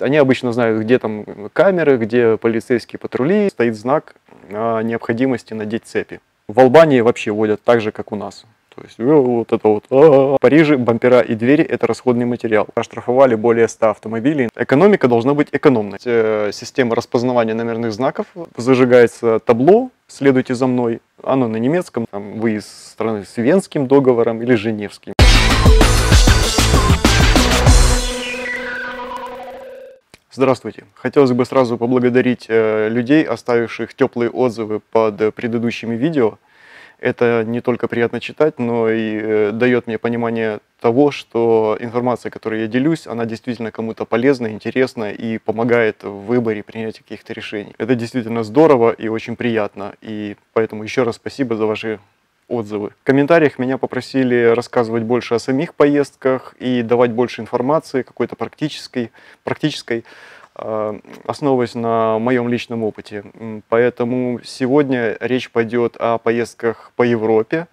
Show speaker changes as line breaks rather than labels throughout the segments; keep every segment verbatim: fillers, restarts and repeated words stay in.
Они обычно знают, где там камеры, где полицейские патрули, стоит знак о необходимости надеть цепи. В Албании вообще водят так же, как у нас. То есть вот это вот. В Париже бампера и двери – это расходный материал. Оштрафовали более ста автомобилей. Экономика должна быть экономной. Система распознавания номерных знаков. Зажигается табло «Следуйте за мной». Оно на немецком. Там, вы из страны с Венским договором или Женевским. Здравствуйте. Хотелось бы сразу поблагодарить людей, оставивших теплые отзывы под предыдущими видео. Это не только приятно читать, но и дает мне понимание того, что информация, которой я делюсь, она действительно кому-то полезна, интересна и помогает в выборе принятия каких-то решений. Это действительно здорово и очень приятно. И поэтому еще раз спасибо за ваши отзывы. В комментариях меня попросили рассказывать больше о самих поездках и давать больше информации, какой-то практической, практической, основываясь на моем личном опыте. Поэтому сегодня речь пойдет о поездках по Европе,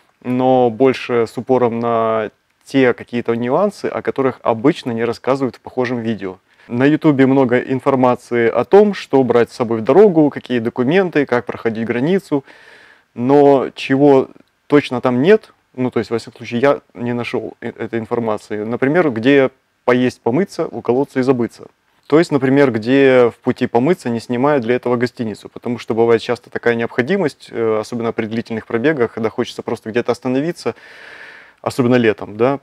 но больше с упором на те какие-то нюансы, о которых обычно не рассказывают в похожем видео. На ютубе много информации о том, что брать с собой в дорогу, какие документы, как проходить границу, но чего точно там нет, ну то есть, во всяком случае, я не нашел этой информации. Например, где поесть, помыться, уколоться и забыться. То есть, например, где в пути помыться не снимают для этого гостиницу, потому что бывает часто такая необходимость, особенно при длительных пробегах, когда хочется просто где-то остановиться, особенно летом, да,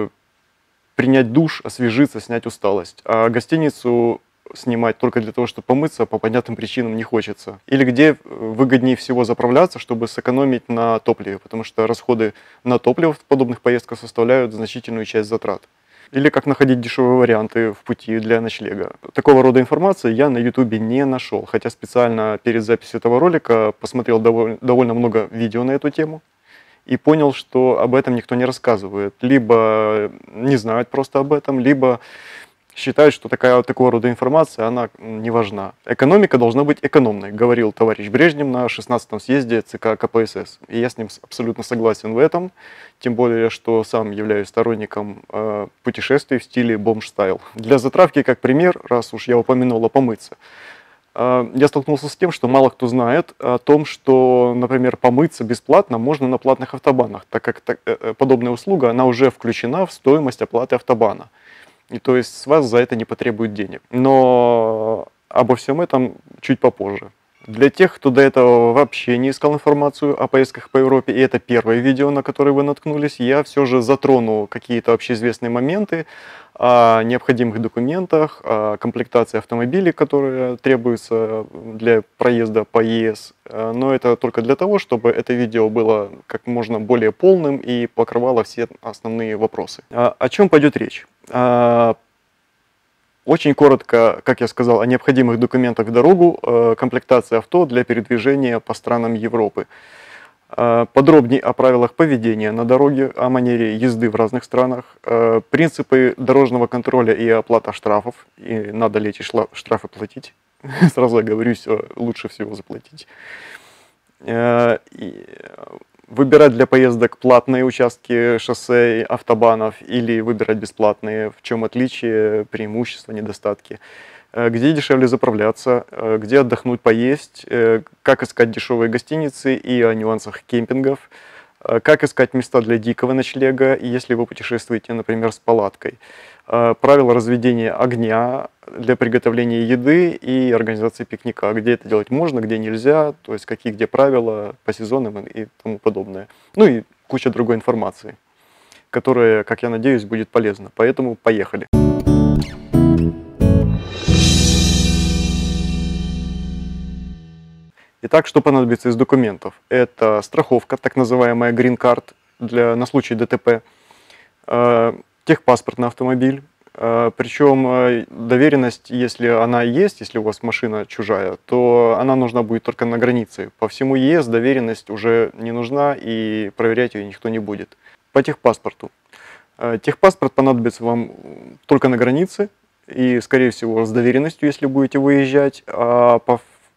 принять душ, освежиться, снять усталость. А гостиницу снимать только для того, чтобы помыться, по понятным причинам не хочется. Или где выгоднее всего заправляться, чтобы сэкономить на топливе, потому что расходы на топливо в подобных поездках составляют значительную часть затрат. Или как находить дешевые варианты в пути для ночлега. Такого рода информации я на ютубе не нашел, хотя специально перед записью этого ролика посмотрел довольно, довольно много видео на эту тему и понял, что об этом никто не рассказывает. Либо не знают просто об этом, либо считают, что такая, такого рода информация, она не важна. Экономика должна быть экономной, говорил товарищ Брежнев на шестнадцатом съезде ЦК КПСС. И я с ним абсолютно согласен в этом, тем более, что сам являюсь сторонником э, путешествий в стиле бомж-стайл. Для затравки, как пример, раз уж я упомянул о помыться, э, я столкнулся с тем, что мало кто знает о том, что, например, помыться бесплатно можно на платных автобанах, так как так, э, подобная услуга, она уже включена в стоимость оплаты автобана. И то есть с вас за это не потребуют денег. Но обо всем этом чуть попозже. Для тех, кто до этого вообще не искал информацию о поездках по Европе, и это первое видео, на которое вы наткнулись, я все же затрону какие-то общеизвестные моменты о необходимых документах, о комплектации автомобилей, которые требуются для проезда по ЕС. Но это только для того, чтобы это видео было как можно более полным и покрывало все основные вопросы. О чем пойдет речь? Очень коротко, как я сказал, о необходимых документах в дорогу, комплектации авто для передвижения по странам Европы. Подробнее о правилах поведения на дороге, о манере езды в разных странах, принципы дорожного контроля и оплата штрафов, и надо ли эти штрафы платить. Сразу оговорюсь, лучше всего заплатить. Выбирать для поездок платные участки шоссе, автобанов или выбирать бесплатные, в чем отличие, преимущества, недостатки. Где дешевле заправляться, где отдохнуть, поесть, как искать дешевые гостиницы и о нюансах кемпингов, как искать места для дикого ночлега, если вы путешествуете, например, с палаткой. Правила разведения огня для приготовления еды и организации пикника. Где это делать можно, где нельзя, то есть какие где правила по сезонам и тому подобное. Ну и куча другой информации, которая, как я надеюсь, будет полезна. Поэтому поехали. Итак, что понадобится из документов? Это страховка, так называемая Green Card для, на случай ДТП, техпаспорт на автомобиль, причем доверенность, если она есть, если у вас машина чужая, то она нужна будет только на границе. По всему ЕС доверенность уже не нужна и проверять ее никто не будет. По техпаспорту. Техпаспорт понадобится вам только на границе и, скорее всего, с доверенностью, если будете выезжать, а по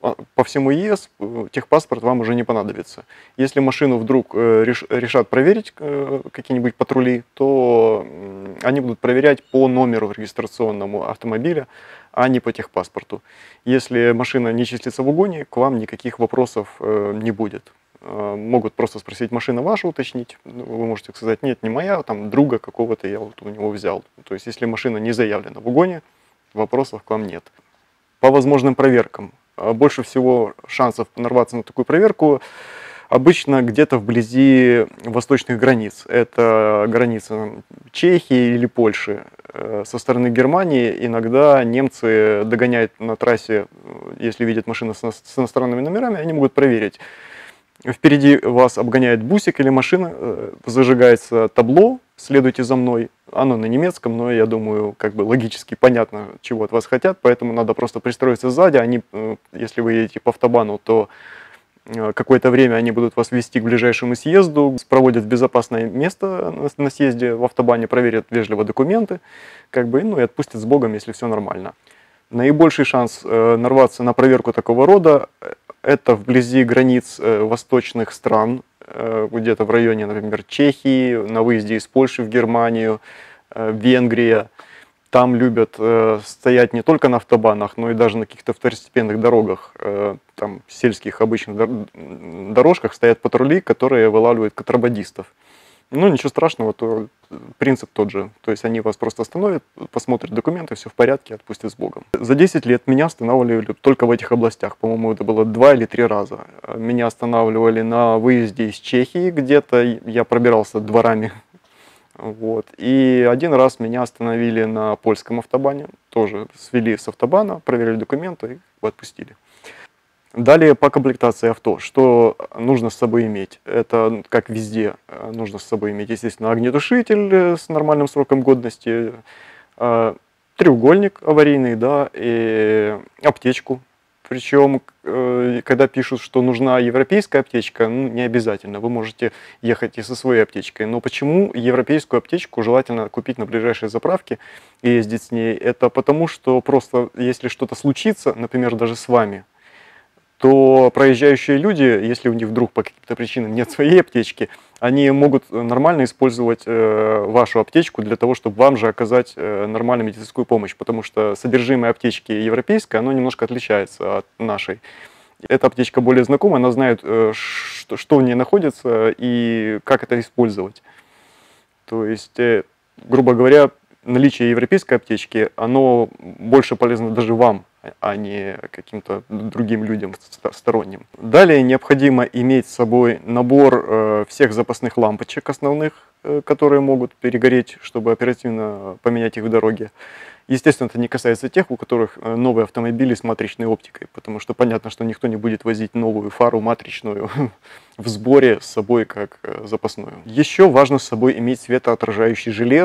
по всему ЕС техпаспорт вам уже не понадобится. Если машину вдруг решат проверить какие-нибудь патрули, то они будут проверять по номеру регистрационному автомобиля, а не по техпаспорту. Если машина не числится в угоне, к вам никаких вопросов не будет. Могут просто спросить, машина ваша, уточнить. Вы можете сказать, нет, не моя, там друга какого-то я вот у него взял. То есть, если машина не заявлена в угоне, вопросов к вам нет. По возможным проверкам. Больше всего шансов нарваться на такую проверку обычно где-то вблизи восточных границ. Это граница Чехии или Польши. Со стороны Германии иногда немцы догоняют на трассе, если видят машину с иностранными номерами, они могут проверить. Впереди вас обгоняет бусик или машина, зажигается табло «Следуйте за мной». Оно на немецком, но я думаю, как бы логически понятно, чего от вас хотят, поэтому надо просто пристроиться сзади. Они, если вы едете по автобану, то какое-то время они будут вас вести к ближайшему съезду, проводят в безопасное место на съезде в автобане, проверят вежливо документы, как бы, ну и отпустят с Богом, если все нормально. Наибольший шанс нарваться на проверку такого рода – это вблизи границ восточных стран, где-то в районе, например, Чехии, на выезде из Польши в Германию, Венгрия. Там любят стоять не только на автобанах, но и даже на каких-то второстепенных дорогах, там, сельских обычных дорожках стоят патрули, которые вылавливают контрабандистов. Ну, ничего страшного, то принцип тот же. То есть они вас просто остановят, посмотрят документы, все в порядке, отпустят с Богом. За десять лет меня останавливали только в этих областях. По-моему, это было два или три раза. Меня останавливали на выезде из Чехии где-то, я пробирался дворами. Вот. И один раз меня остановили на польском автобане. Тоже свели с автобана, проверили документы и отпустили. Далее по комплектации авто. Что нужно с собой иметь? Это, как везде, нужно с собой иметь, естественно, огнетушитель с нормальным сроком годности, треугольник аварийный, да, и аптечку. Причем, когда пишут, что нужна европейская аптечка, ну, не обязательно. Вы можете ехать и со своей аптечкой. Но почему европейскую аптечку желательно купить на ближайшей заправке и ездить с ней? Это потому, что просто если что-то случится, например, даже с вами, то проезжающие люди, если у них вдруг по каким-то причинам нет своей аптечки, они могут нормально использовать э, вашу аптечку для того, чтобы вам же оказать э, нормальную медицинскую помощь, потому что содержимое аптечки европейской, оно немножко отличается от нашей. Эта аптечка более знакома, она знает, э, что, что в ней находится и как это использовать. То есть, э, грубо говоря, наличие европейской аптечки, оно больше полезно даже вам, а не каким-то другим людям сторонним. Далее необходимо иметь с собой набор э, всех запасных лампочек основных, э, которые могут перегореть, чтобы оперативно поменять их в дороге. Естественно, это не касается тех, у которых новые автомобили с матричной оптикой, потому что понятно, что никто не будет возить новую фару матричную в сборе с собой как запасную. Еще важно с собой иметь светоотражающий жилет,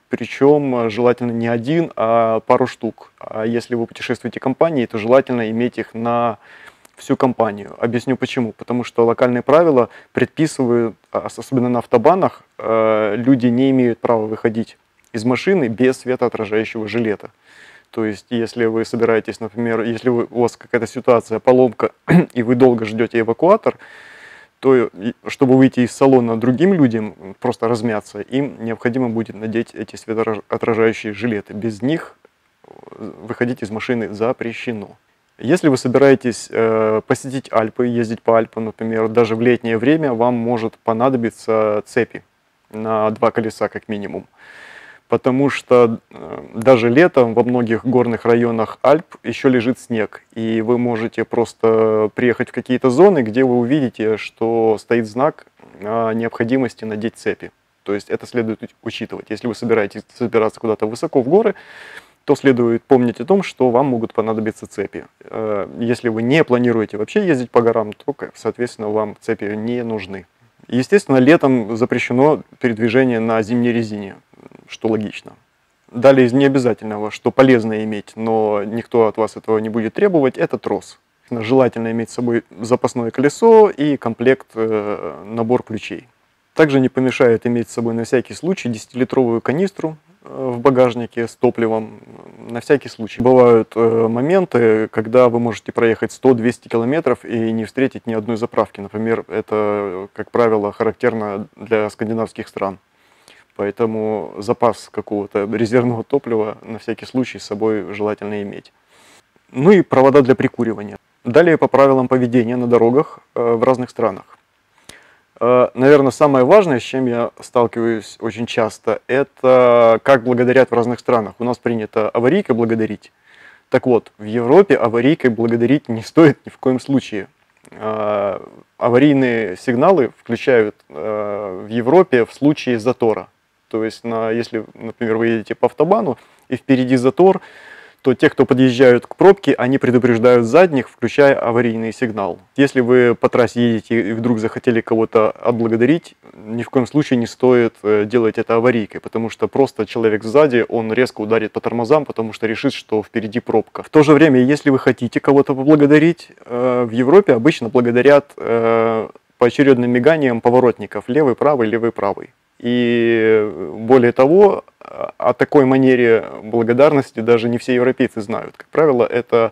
причем желательно не один, а пару штук. А если вы путешествуете компанией, то желательно иметь их на всю компанию. Объясню почему. Потому что локальные правила предписывают, особенно на автобанах, люди не имеют права выходить из машины без светоотражающего жилета. То есть, если вы собираетесь, например, если вы, у вас какая-то ситуация, поломка, и вы долго ждете эвакуатор, то, чтобы выйти из салона другим людям, просто размяться, им необходимо будет надеть эти светоотражающие жилеты. Без них выходить из машины запрещено. Если вы собираетесь э, посетить Альпы, ездить по Альпам, например, даже в летнее время вам может понадобиться цепи на два колеса как минимум. Потому что даже летом во многих горных районах Альп еще лежит снег. И вы можете просто приехать в какие-то зоны, где вы увидите, что стоит знак о необходимости надеть цепи. То есть это следует учитывать. Если вы собираетесь собираться куда-то высоко в горы, то следует помнить о том, что вам могут понадобиться цепи. Если вы не планируете вообще ездить по горам, то, соответственно, вам цепи не нужны. Естественно, летом запрещено передвижение на зимней резине, что логично. Далее из необязательного, что полезно иметь, но никто от вас этого не будет требовать, это трос. Желательно иметь с собой запасное колесо и комплект, э, набор ключей. Также не помешает иметь с собой на всякий случай десятилитровую канистру в багажнике с топливом, на всякий случай. Бывают моменты, когда вы можете проехать сто-двести километров и не встретить ни одной заправки. Например, это, как правило, характерно для скандинавских стран. Поэтому запас какого-то резервного топлива на всякий случай с собой желательно иметь. Ну и провода для прикуривания. Далее по правилам поведения на дорогах в разных странах. Наверное, самое важное, с чем я сталкиваюсь очень часто, это как благодарят в разных странах. У нас принято аварийкой благодарить. Так вот, в Европе аварийкой благодарить не стоит ни в коем случае. Аварийные сигналы включают в Европе в случае затора. То есть, на, если, например, вы едете по автобану и впереди затор, то те, кто подъезжают к пробке, они предупреждают задних, включая аварийный сигнал. Если вы по трассе едете и вдруг захотели кого-то отблагодарить, ни в коем случае не стоит делать это аварийкой, потому что просто человек сзади, он резко ударит по тормозам, потому что решит, что впереди пробка. В то же время, если вы хотите кого-то поблагодарить, в Европе обычно благодарят поочередным миганием поворотников левый, правый, левый, правый. И более того, о такой манере благодарности даже не все европейцы знают. Как правило, это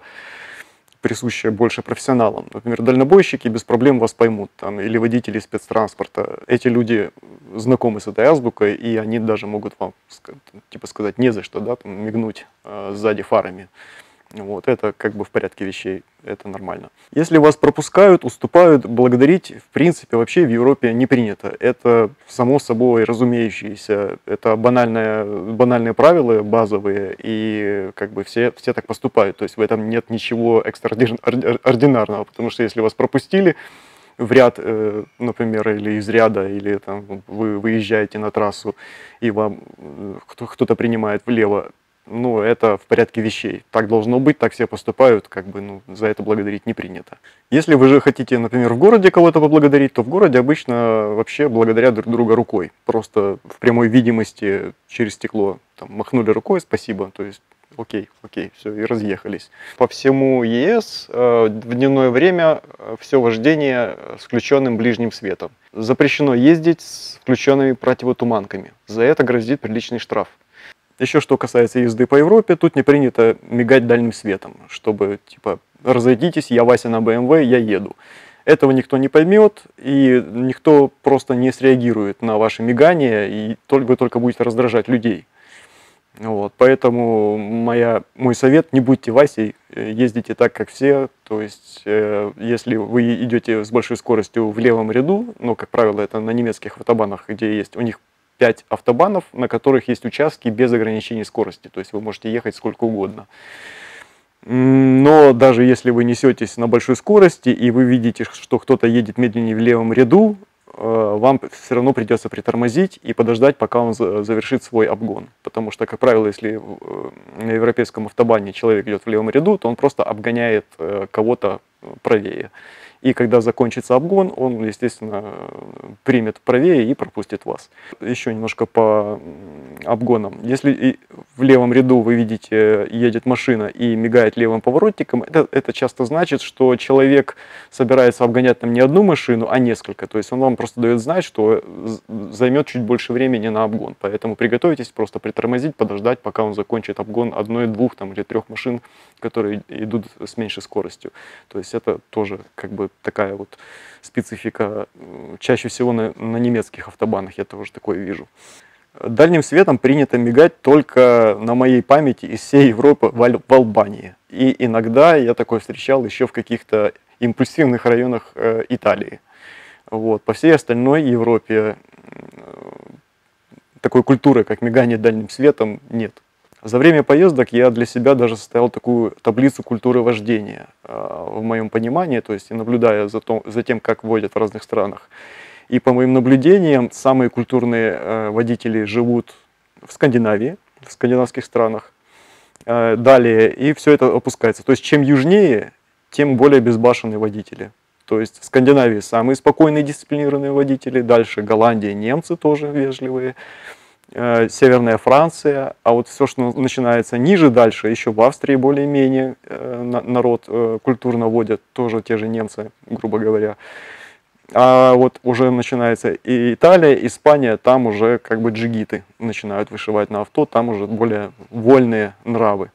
присуще больше профессионалам. Например, дальнобойщики без проблем вас поймут, там, или водители спецтранспорта. Эти люди знакомы с этой азбукой, и они даже могут вам типа сказать не за что, да, там, мигнуть э, сзади фарами. Вот, это как бы в порядке вещей, это нормально. Если вас пропускают, уступают, благодарить, в принципе, вообще в Европе не принято. Это само собой разумеющееся, это банальные, банальные правила, базовые, и как бы все, все так поступают. То есть в этом нет ничего экстраординарного, потому что если вас пропустили в ряд, например, или из ряда, или там, вы выезжаете на трассу, и вам кто-то принимает влево, ну, это в порядке вещей. Так должно быть, так все поступают, как бы, ну, за это благодарить не принято. Если вы же хотите, например, в городе кого-то поблагодарить, то в городе обычно вообще благодарят друг друга рукой. Просто в прямой видимости через стекло там, махнули рукой, спасибо, то есть окей, окей, все, и разъехались. По всему ЕС э, в дневное время все вождение с включенным ближним светом. Запрещено ездить с включенными противотуманками. За это грозит приличный штраф. Еще что касается езды по Европе, тут не принято мигать дальним светом, чтобы, типа, разойдитесь, я Вася на бэ эм вэ, я еду. Этого никто не поймет, и никто просто не среагирует на ваше мигание, и вы только будете раздражать людей. Вот, поэтому моя, мой совет: не будьте Васей, ездите так, как все. То есть, э, если вы идете с большой скоростью в левом ряду, ну, как правило, это на немецких автобанах, где есть у них пять автобанов, на которых есть участки без ограничений скорости, то есть вы можете ехать сколько угодно. Но даже если вы несетесь на большой скорости и вы видите, что кто-то едет медленнее в левом ряду, вам все равно придется притормозить и подождать, пока он завершит свой обгон. Потому что, как правило, если на европейском автобане человек идет в левом ряду, то он просто обгоняет кого-то правее. И когда закончится обгон, он, естественно, примет правее и пропустит вас. Еще немножко по обгонам. Если в левом ряду вы видите, едет машина и мигает левым поворотником, это, это часто значит, что человек собирается обгонять там не одну машину, а несколько. То есть он вам просто дает знать, что займет чуть больше времени на обгон. Поэтому приготовьтесь просто притормозить, подождать, пока он закончит обгон одной, двух там, или трех машин, которые идут с меньшей скоростью. То есть это тоже как бы такая вот специфика. Чаще всего на, на немецких автобанах я тоже такое вижу. Дальним светом принято мигать только на моей памяти из всей Европы в, Аль в Албании. И иногда я такое встречал еще в каких-то импульсивных районах э, Италии. Вот. По всей остальной Европе э, такой культуры, как мигание дальним светом, нет. За время поездок я для себя даже составил такую таблицу культуры вождения, в моем понимании, то есть наблюдая за, то, за тем, как водят в разных странах. И по моим наблюдениям, самые культурные водители живут в Скандинавии, в скандинавских странах. Далее, и все это опускается. То есть чем южнее, тем более безбашенные водители. То есть в Скандинавии самые спокойные, дисциплинированные водители, дальше Голландия, немцы тоже вежливые. Северная Франция, а вот все, что начинается ниже, дальше, еще в Австрии более-менее народ культурно водят, тоже те же немцы, грубо говоря. А вот уже начинается и Италия, Испания, там уже как бы джигиты начинают вышивать на авто, там уже более вольные нравы.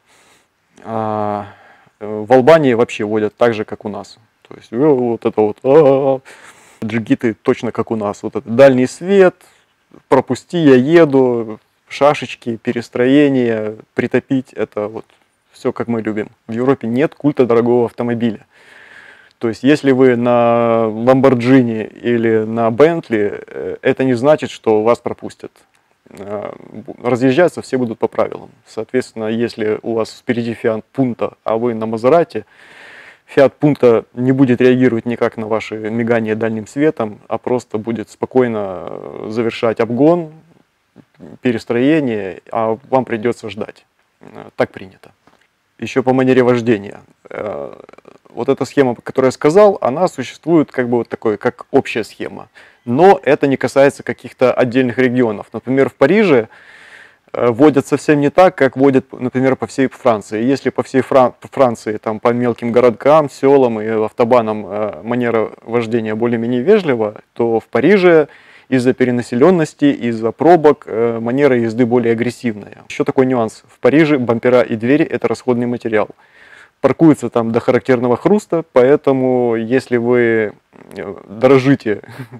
А в Албании вообще водят так же, как у нас. То есть вот это вот а-а-а, джигиты точно как у нас. Вот это дальний свет, пропусти, я еду, шашечки, перестроение, притопить, это вот все как мы любим. В Европе нет культа дорогого автомобиля. То есть, если вы на Ламборджини или на Бентли, это не значит, что вас пропустят. Разъезжаться все будут по правилам. Соответственно, если у вас впереди Fiat Punto, а вы на Мазерате, Fiat Punto не будет реагировать никак на ваши мигания дальним светом, а просто будет спокойно завершать обгон, перестроение, а вам придется ждать. Так принято. Еще по манере вождения. Вот эта схема, которую я сказал, она существует как бы вот такой, как общая схема. Но это не касается каких-то отдельных регионов. Например, в Париже водят совсем не так, как водят, например, по всей Франции. Если по всей Фран Франции, там, по мелким городкам, селам и автобанам манера вождения более-менее вежлива, то в Париже из-за перенаселенности, из-за пробок манера езды более агрессивная. Еще такой нюанс. В Париже бампера и двери – это расходный материал. Паркуется там до характерного хруста, поэтому если вы дорожите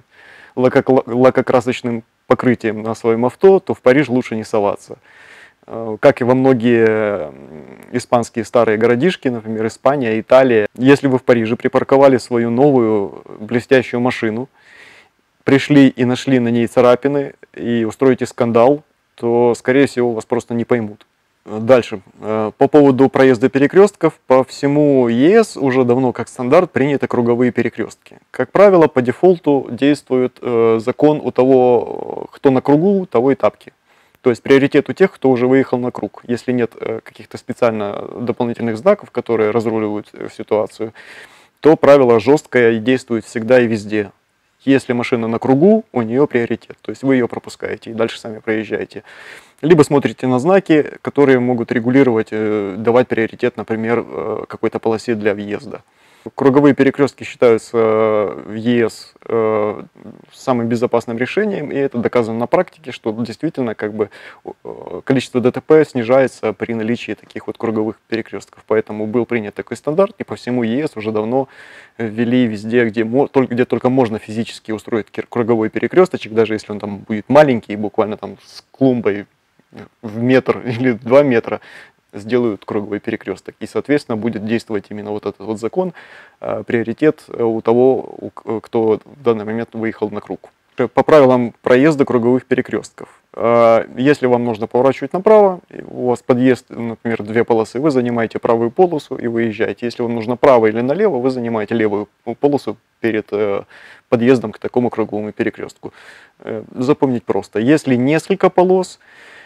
лакокрасочным покрытием на своем авто, то в Париж лучше не соваться. Как и во многие испанские старые городишки, например, Испания, Италия. Если вы в Париже припарковали свою новую блестящую машину, пришли и нашли на ней царапины и устроите скандал, то, скорее всего, вас просто не поймут. Дальше. По поводу проезда перекрестков, по всему ЕС уже давно как стандарт приняты круговые перекрестки. Как правило, по дефолту действует закон у того, кто на кругу, того и тапки. То есть приоритет у тех, кто уже выехал на круг. Если нет каких-то специально дополнительных знаков, которые разруливают ситуацию, то правило жесткое и действует всегда и везде. Если машина на кругу, у нее приоритет, то есть вы ее пропускаете и дальше сами проезжаете. Либо смотрите на знаки, которые могут регулировать, давать приоритет, например, какой-то полосе для въезда. Круговые перекрестки считаются в ЕС самым безопасным решением, и это доказано на практике, что действительно как бы количество ДТП снижается при наличии таких вот круговых перекрестков. Поэтому был принят такой стандарт, и по всему ЕС уже давно ввели везде, где, где только можно физически устроить круговой перекресточек, даже если он там будет маленький, буквально там с клумбой в метр или два метра, сделают круговой перекресток. И, соответственно, будет действовать именно вот этот вот закон, э, приоритет у того, у, кто в данный момент выехал на круг. По правилам проезда круговых перекрестков. Э, если вам нужно поворачивать направо, у вас подъезд, например, две полосы, вы занимаете правую полосу и выезжаете. Если вам нужно право или налево, вы занимаете левую полосу перед э, подъездом к такому круговому перекрестку. Э, запомнить просто. Если несколько полос,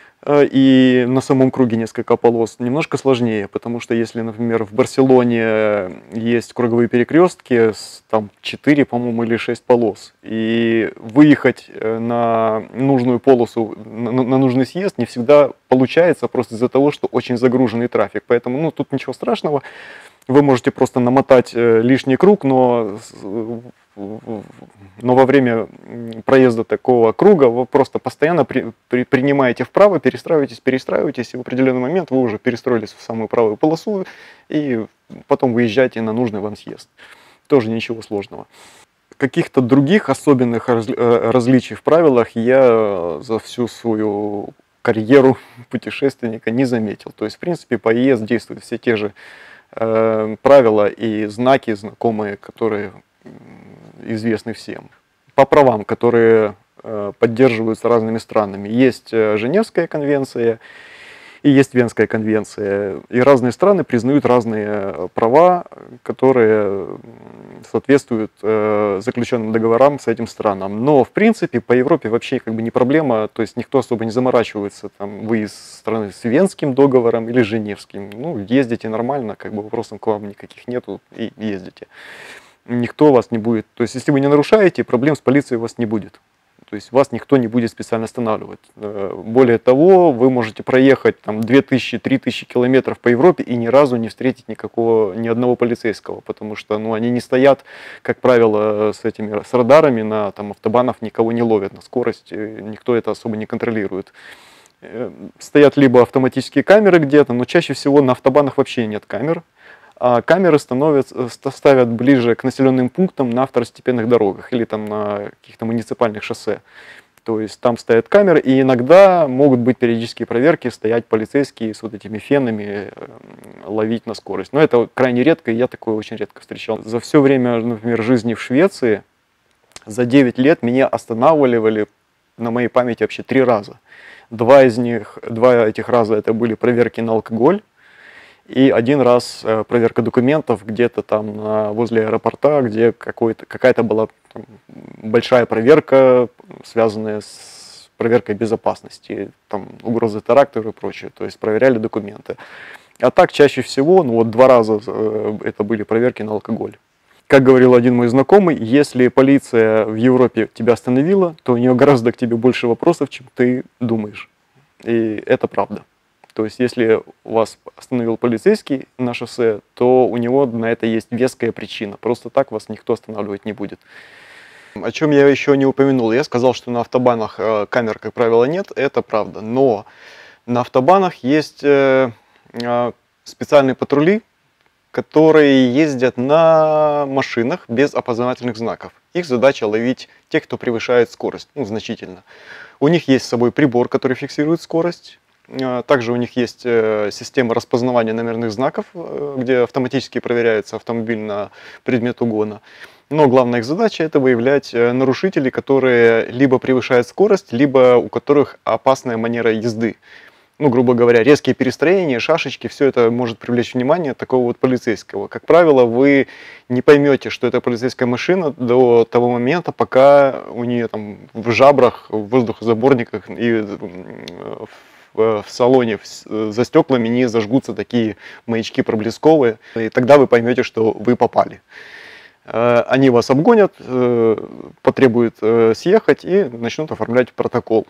и на самом круге несколько полос, немножко сложнее, потому что если, например, в Барселоне есть круговые перекрестки, там четыре, по-моему, или шесть полос, и выехать на нужную полосу, на, на нужный съезд не всегда получается, просто из-за того, что очень загруженный трафик. Поэтому, ну, тут ничего страшного, вы можете просто намотать лишний круг, но но во время проезда такого круга вы просто постоянно при, при, принимаете вправо, перестраиваетесь, перестраиваетесь, и в определенный момент вы уже перестроились в самую правую полосу, и потом выезжаете на нужный вам съезд. Тоже ничего сложного. Каких-то других особенных различий в правилах я за всю свою карьеру путешественника не заметил. То есть, в принципе, по ЕС действуют все те же э, правила и знаки знакомые, которые известны всем. По правам, которые э, поддерживаются разными странами. Есть Женевская конвенция и есть Венская конвенция. И разные страны признают разные права, которые соответствуют э, заключенным договорам с этим странам. Но, в принципе, по Европе вообще как бы не проблема, то есть никто особо не заморачивается. Там, вы из страны с Венским договором или Женевским. Ну, ездите нормально, как бы вопросов к вам никаких нету, и ездите. Никто вас не будет, то есть если вы не нарушаете, проблем с полицией у вас не будет. То есть вас никто не будет специально останавливать. Более того, вы можете проехать там две тысячи — три тысячи километров по Европе и ни разу не встретить никакого, ни одного полицейского, потому что ну, они не стоят, как правило, с этими с радарами на там, автобанах, никого не ловят на скорость, никто это особо не контролирует. Стоят либо автоматические камеры где-то, но чаще всего на автобанах вообще нет камер. А камеры становятся, ставят ближе к населенным пунктам на второстепенных дорогах или там на каких-то муниципальных шоссе. То есть там стоят камеры, и иногда могут быть периодические проверки, стоять полицейские с вот этими фенами, ловить на скорость. Но это крайне редко, и я такое очень редко встречал. За все время, например, жизни в Швеции, за девять лет меня останавливали на моей памяти вообще три раза. Два из них, два этих раза это были проверки на алкоголь. И один раз проверка документов где-то там возле аэропорта, где какая-то была там большая проверка, связанная с проверкой безопасности, там угрозы теракта и прочее, то есть проверяли документы. А так чаще всего, ну вот два раза это были проверки на алкоголь. Как говорил один мой знакомый, если полиция в Европе тебя остановила, то у нее гораздо к тебе больше вопросов, чем ты думаешь. И это правда. То есть, если вас остановил полицейский на шоссе, то у него на это есть веская причина. Просто так вас никто останавливать не будет. О чем я еще не упомянул. Я сказал, что на автобанах камер, как правило, нет. Это правда. Но на автобанах есть специальные патрули, которые ездят на машинах без опознавательных знаков. Их задача ловить тех, кто превышает скорость, ну, значительно. У них есть с собой прибор, который фиксирует скорость. Также у них есть система распознавания номерных знаков, где автоматически проверяется автомобиль на предмет угона. Но главная их задача — это выявлять нарушителей, которые либо превышают скорость, либо у которых опасная манера езды. Ну, грубо говоря, резкие перестроения, шашечки, все это может привлечь внимание такого вот полицейского. Как правило, вы не поймете, что это полицейская машина до того момента, пока у нее там в жабрах, в воздухозаборниках и в салоне за стеклами не зажгутся такие маячки проблесковые, и тогда вы поймете, что вы попали. Они вас обгонят, потребуют съехать и начнут оформлять протокол.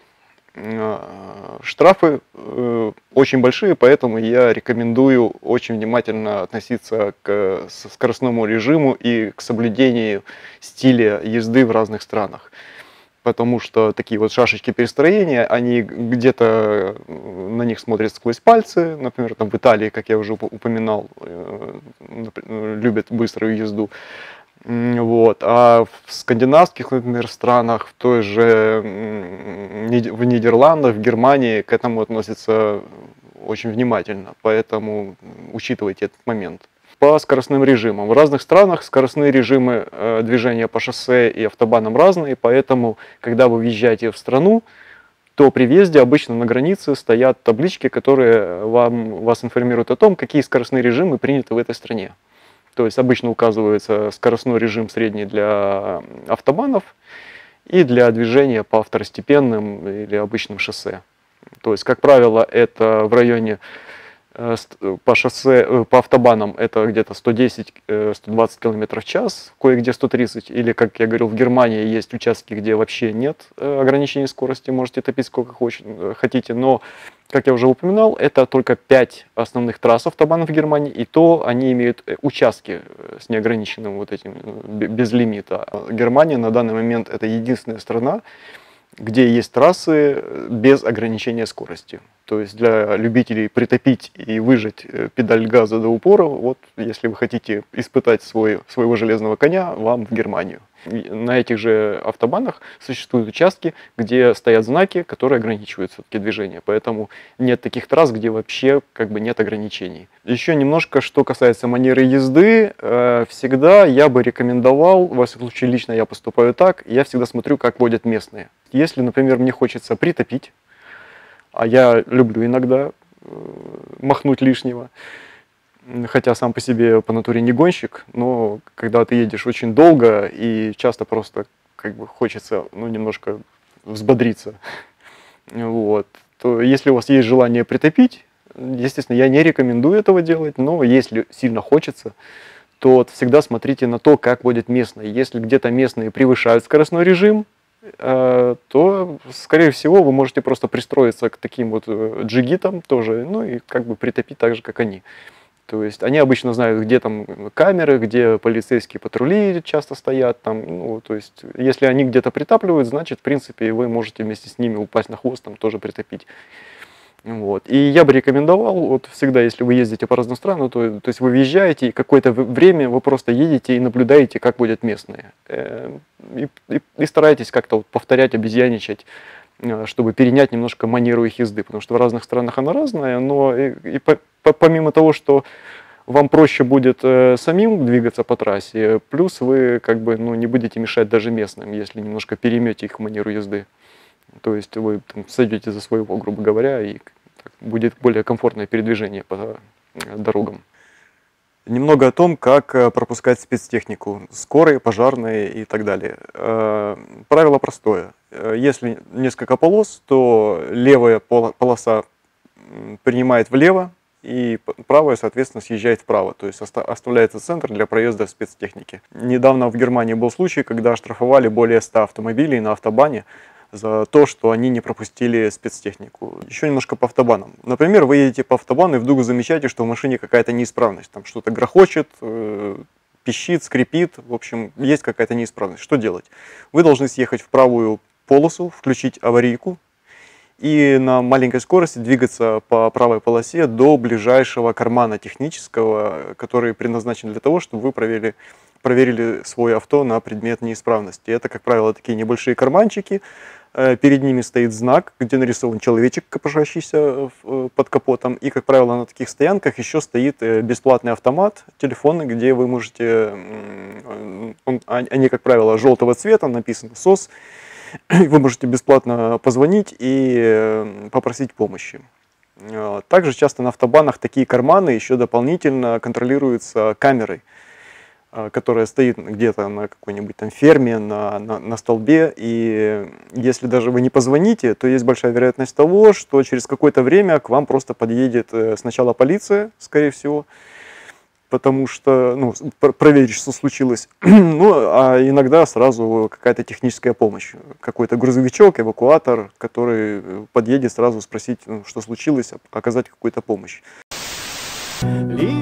Штрафы очень большие, поэтому я рекомендую очень внимательно относиться к скоростному режиму и к соблюдению стиля езды в разных странах. Потому что такие вот шашечки перестроения, они где-то на них смотрят сквозь пальцы. Например, там в Италии, как я уже упоминал, любят быструю езду. Вот. А в скандинавских, например, странах, в той же в Нидерландах, в Германии к этому относятся очень внимательно. Поэтому учитывайте этот момент. По скоростным режимам. В разных странах скоростные режимы э, движения по шоссе и автобанам разные, поэтому, когда вы въезжаете в страну, то при въезде обычно на границе стоят таблички, которые вам, вас информируют о том, какие скоростные режимы приняты в этой стране. То есть обычно указывается скоростной режим средний для автобанов и для движения по второстепенным или обычным шоссе. То есть, как правило, это в районе по шоссе, по автобанам это где-то сто десять — сто двадцать километров в час, кое-где сто тридцать, или, как я говорил, в Германии есть участки, где вообще нет ограничений скорости, можете топить сколько хотите, но, как я уже упоминал, это только пять основных трасс автобанов в Германии, и то они имеют участки с неограниченным вот этим, без лимита. Германия на данный момент это единственная страна, где есть трассы без ограничения скорости. То есть для любителей притопить и выжать педаль газа до упора, вот если вы хотите испытать свой, своего железного коня, вам в Германию. На этих же автобанах существуют участки, где стоят знаки, которые ограничивают все-таки движение. Поэтому нет таких трасс, где вообще как бы нет ограничений. Еще немножко, что касается манеры езды. Всегда я бы рекомендовал, во всяком случае лично я поступаю так, я всегда смотрю, как водят местные. Если, например, мне хочется притопить, а я люблю иногда махнуть лишнего, хотя сам по себе по натуре не гонщик, но когда ты едешь очень долго и часто просто как бы хочется ну, немножко взбодриться, вот, то если у вас есть желание притопить, естественно, я не рекомендую этого делать, но если сильно хочется, то всегда смотрите на то, как водят местные. Если где-то местные превышают скоростной режим, э, то, скорее всего, вы можете просто пристроиться к таким вот э, джигитам тоже, ну и как бы притопить так же, как они. То есть они обычно знают, где там камеры, где полицейские патрули часто стоят. Там, ну, то есть если они где-то притапливают, значит, в принципе, вы можете вместе с ними упасть на хвост, там тоже притопить. Вот. И я бы рекомендовал, вот всегда, если вы ездите по разным странам, то, то есть вы въезжаете, и какое-то время вы просто едете и наблюдаете, как будут местные. Э, И, и, и стараетесь как-то вот повторять, обезьяничать, э, чтобы перенять немножко манеру их езды, потому что в разных странах она разная, но и, и по- по- помимо того, что вам проще будет э, самим двигаться по трассе, плюс вы как бы ну, не будете мешать даже местным, если немножко переймете их манеру езды. То есть вы там, сойдете за своего, грубо говоря, и так, будет более комфортное передвижение по э, дорогам. Немного о том, как э, пропускать спецтехнику, скорые, пожарные и так далее. Э, Правило простое. Э, Если несколько полос, то левая пола- полоса м, принимает влево, и п- правая, соответственно, съезжает вправо. То есть оста- оставляется центр для проезда спецтехники. Недавно в Германии был случай, когда штрафовали более ста автомобилей на автобане за то, что они не пропустили спецтехнику. Еще немножко по автобанам. Например, вы едете по автобану и вдруг замечаете, что в машине какая-то неисправность. Там что-то грохочет, э, пищит, скрипит. В общем, есть какая-то неисправность. Что делать? Вы должны съехать в правую полосу, включить аварийку и на маленькой скорости двигаться по правой полосе до ближайшего кармана технического, который предназначен для того, чтобы вы проверили, проверили свое авто на предмет неисправности. Это, как правило, такие небольшие карманчики. Э, Перед ними стоит знак, где нарисован человечек, копошащийся в- под капотом. И, как правило, на таких стоянках еще стоит э, бесплатный автомат, телефонный, где вы можете, м, он- а- они, как правило, желтого цвета, написано СОС. Вы можете бесплатно позвонить и э, попросить помощи. Э, Также часто на автобанах такие карманы еще дополнительно контролируются камерой, э, которая стоит где-то на какой-нибудь там ферме, на, на, на столбе. И если даже вы не позвоните, то есть большая вероятность того, что через какое-то время к вам просто подъедет э, сначала полиция, скорее всего, потому что, ну, пр- проверить, что случилось. Ну, а иногда сразу какая-то техническая помощь. Какой-то грузовичок, эвакуатор, который э, подъедет сразу спросить, ну, что случилось, оказать какую-то помощь.
Лишь